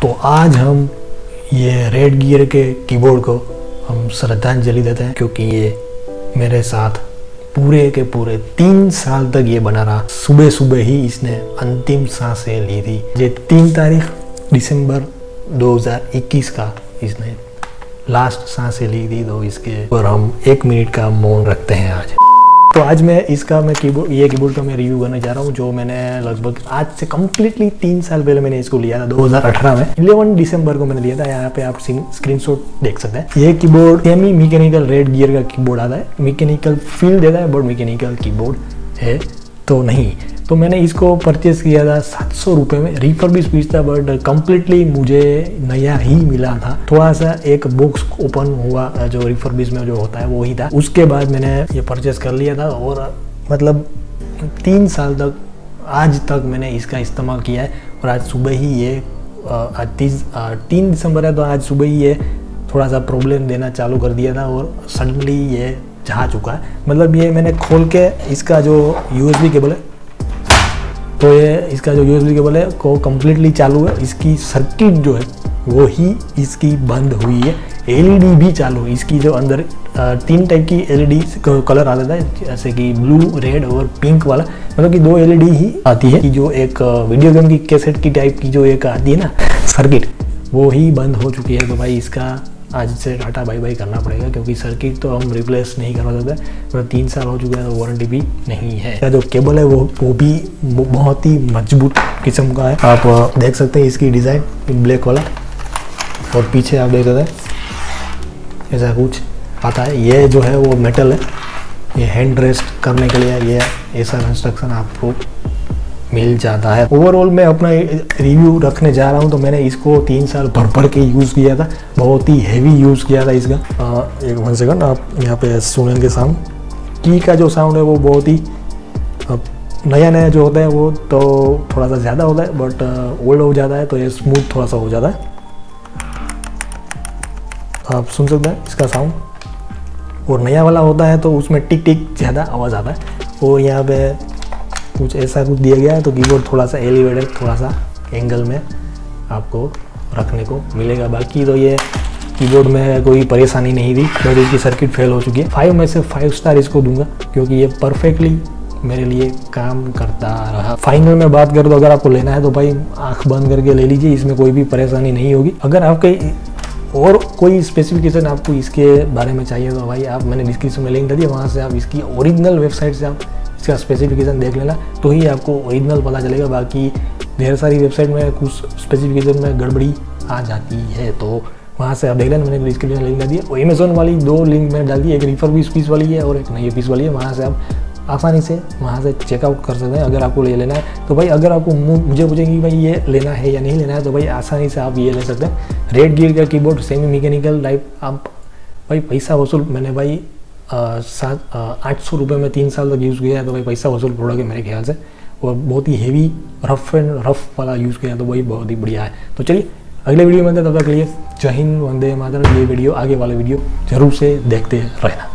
तो आज हम ये रेड गियर के कीबोर्ड को हम श्रद्धांजलि देते हैं, क्योंकि ये मेरे साथ पूरे के पूरे 3 साल तक ये बना रहा। सुबह सुबह ही इसने अंतिम सांसें ली थी। ये 3 तारीख दिसंबर 2021 का इसने लास्ट सांसें ली थी, तो इसके ऊपर हम 1 मिनट का मौन रखते हैं आज। तो आज मैं ये कीबोर्ड का मैं रिव्यू करने जा रहा हूँ, जो मैंने लगभग आज से कम्प्लीटली 3 साल पहले मैंने इसको लिया था। 2018 में 11 दिसंबर को मैंने लिया था। यहाँ पे आप स्क्रीनशॉट देख सकते हैं। ये keyboard semi mechanical Redgear का कीबोर्ड आता है। मैकेनिकल फील देता है, बट मैकेनिकल कीबोर्ड है तो नहीं। तो मैंने इसको परचेज किया था 700 रुपये में। रिफर्बिश पीस था, बट कम्प्लीटली मुझे नया ही मिला था। थोड़ा सा एक बॉक्स ओपन हुआ जो रिफर्बिश में जो होता है वो ही था। उसके बाद मैंने ये परचेज कर लिया था और मतलब 3 साल तक आज तक मैंने इसका इस्तेमाल किया है। और आज सुबह ही ये आज 3 दिसंबर है, तो आज सुबह ही ये थोड़ा सा प्रॉब्लम देना चालू कर दिया था और सडनली ये जा चुका है। मतलब ये मैंने खोल के इसका जो USB केबल है, तो ये इसका जो USB केबल है को कम्प्लीटली चालू है। इसकी सर्किट जो है वो ही इसकी बंद हुई है। LED भी चालू है। इसकी जो अंदर 3 टाइप की LED कलर आ जाता है, जैसे कि ब्लू, रेड और पिंक वाला। मतलब कि 2 LED ही आती है। कि जो एक वीडियो गेम की कैसेट की टाइप की जो एक आती है ना सर्किट, वो ही बंद हो चुकी है। तो भाई इसका आज से टाटा बाय बाय करना पड़ेगा, क्योंकि सर्किट तो हम रिप्लेस नहीं करवा सकते। मतलब 3 साल हो चुके हैं, तो वारंटी भी नहीं है। जो केबल है वो भी बहुत ही मजबूत किस्म का है। आप देख सकते हैं इसकी डिज़ाइन ब्लैक वाला, और पीछे आप देख सकते हैं ऐसा कुछ आता है। ये जो है वो मेटल है। ये हैंड रेस्ट करने के लिए ये ऐसा कंस्ट्रक्शन आपको मिल जाता है। ओवरऑल मैं अपना रिव्यू रखने जा रहा हूँ, तो मैंने इसको 3 साल भर के यूज़ किया था। बहुत ही हैवी यूज़ किया था इसका। 1 सेकंड, आप यहाँ पे सुनेंगे साउंड। की का जो साउंड है वो बहुत ही नया जो होता है वो तो थोड़ा सा ज़्यादा होता है, बट ओल्ड हो जाता है तो ये स्मूथ थोड़ा सा हो जाता है। आप सुन सकते हैं इसका साउंड। और नया वाला होता है तो उसमें टिक टिक ज़्यादा आवाज़ आता है। और यहाँ पे कुछ ऐसा कुछ दिया गया है, तो कीबोर्ड थोड़ा सा एलिवेटेड, थोड़ा सा एंगल में आपको रखने को मिलेगा। बाकी तो ये कीबोर्ड में कोई परेशानी नहीं थी, बट इसकी सर्किट फेल हो चुकी है। 5 में से 5 स्टार इसको दूंगा, क्योंकि ये परफेक्टली मेरे लिए काम करता रहा। फाइनल में बात करूँ तो अगर आपको लेना है तो भाई आँख बंद करके ले लीजिए, इसमें कोई भी परेशानी नहीं होगी। अगर आपके और कोई स्पेसिफिकेशन आपको इसके बारे में चाहिए तो भाई आप, मैंने डिस्क्रिप्शन में लिंक दे दिया, वहाँ से आप इसकी ओरिजिनल वेबसाइट से आप इसका स्पेसिफिकेशन देख लेना, तो ही आपको ओरिजिनल पता चलेगा। बाकी ढेर सारी वेबसाइट में कुछ स्पेसिफिकेशन में गड़बड़ी आ जाती है, तो वहाँ से आप देख लेना। मैंने डिस्क्रिप्शन में लिंक दे दिया। और अमेज़न वाली 2 लिंक मैंने डाल दी, एक रिफर्बिश पीस वाली है और एक नई पीस वाली है। वहाँ से आप आसानी से वहाँ से चेकआउट कर सकते हैं अगर आपको ये लेना है। तो भाई अगर आपको मुझे पूछेंगे कि भाई ये लेना है या नहीं लेना है, तो भाई आसानी से आप ये ले सकते हैं। रेड गियर का कीबोर्ड सेमी मैकेनिकल टाइप। आप भाई पैसा वसूल, मैंने भाई 800 रुपये में 3 साल तक यूज़ किया है, तो भाई पैसा वसूल प्रोडक्ट है मेरे ख्याल से। और बहुत ही हेवी रफ वाला यूज़ किया है, तो वही बहुत ही बढ़िया है। तो चलिए अगले वीडियो में तब तक के लिए जय हिंद, वंदे मातरम। ये वीडियो आगे वाला वीडियो जरूर से देखते रहना।